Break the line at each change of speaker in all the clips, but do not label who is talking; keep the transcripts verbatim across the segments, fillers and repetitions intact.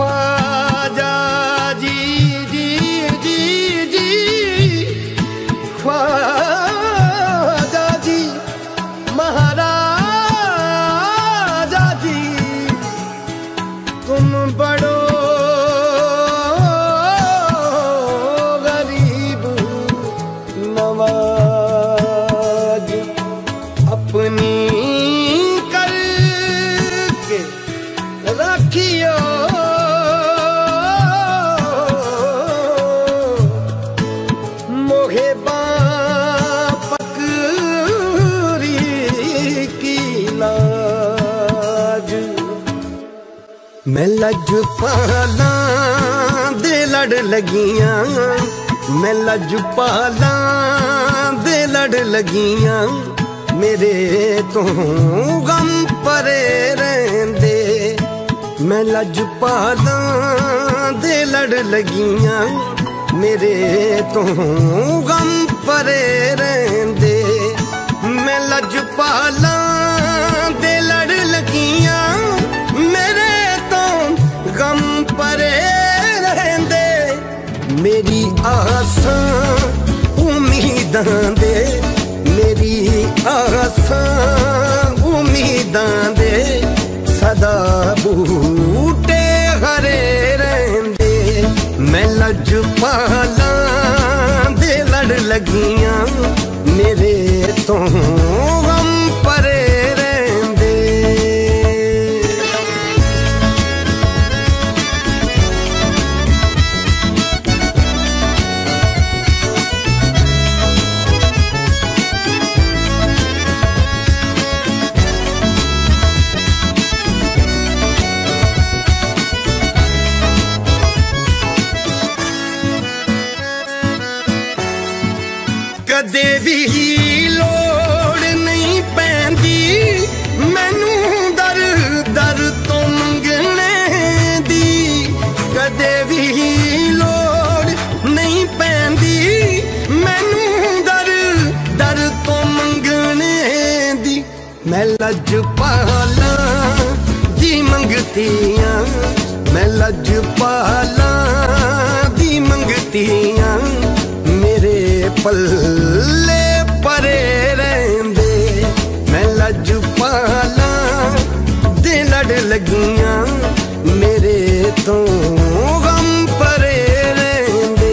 ख्वाजा जी जी जी जी ख्वाजा जी महाराजा जी तुम बड़ो गरीब नवाज अपनी करके रखियो मोहे पकड़ी की लाज मैं लजपाला दे लड़ लगियां मैं लजपाला दे लड़ लगियां मेरे तो गम परे रहंदे मैं लजपाला दे लड़ लगियां मेरे तो गम परे रहंदे मैं लजपाला दे लड़ लगियां मेरे तो गम परे रहंदे मेरी आसां उम्मीदां दे मेरी आसां उम्मीदां दे सदा बूटे हरे रहंदे मैं लजपाला दे लड़ लगियां मेरे तो गम परे रहंदे कदे भी लोड़ नहीं पैंदी मैनू दर दर तो मंगने दी कदे भी लोड़ नहीं पैंदी मैनू दर दर तो मंगने दी मैं लजपाला दी मंगतियां मैं लजपाला दी मंगतियां मेरे पल्ले परे रहंदे मैं लजपाला दे लड़ लगियां मेरे तो गम परे रहंदे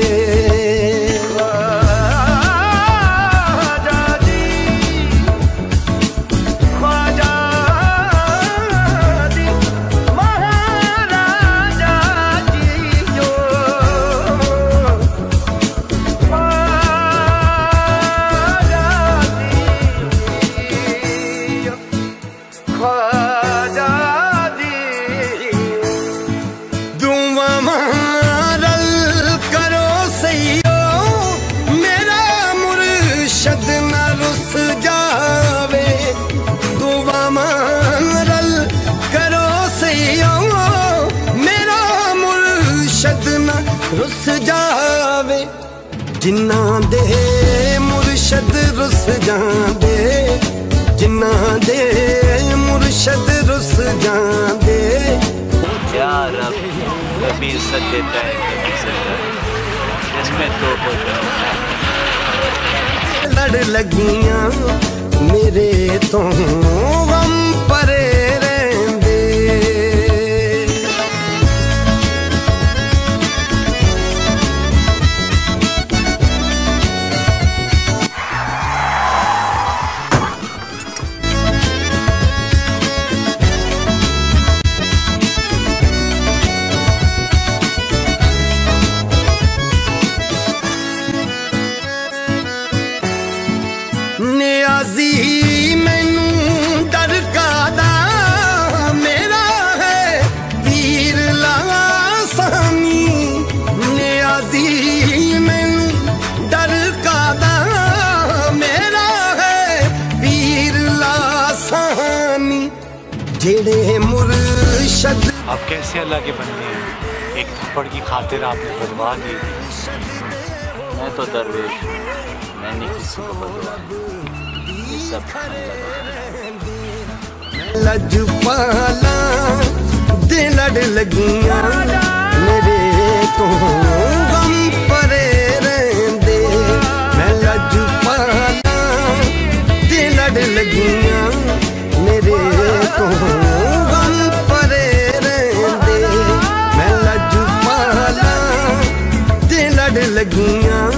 ख्वाजा जी ख्वाजा जी महाराजा जी जो ख्वाजा जी दुआ मारल करो सैयो मेरा मुर्शद न रुस जावे दुआ मारल करो सैयो मेरा मुर्शद न रुस जावे जिन्ना दे मुर्शद रुस जांदे जिन्ना दे मुर्शद रुस जांदे
या रब कभी इज्जत देता है कभी सजदा इसमें तो
लड़ लगियां मेरे तो गम परे रहंदे नियाजी मैनू डर कादा मेरा है पीर लासानी नियाजी मैनू डर कादा मेरा है पीर लासानी जेड़े मुर्शद
आप कैसे अल्लाह के बंदे हैं एक थप्पड़ की खातिर आपने बदवा दी मैं तो दरवेश मैं नहीं किसी को बदवा सब
लजपाला ते लड़ लगियां मेरे तो गम परे रहंदे मैं लजपाला ते लड़ लगियां मेरे तो गम परे रहंदे मैं लजपाला ते लड़ लगियां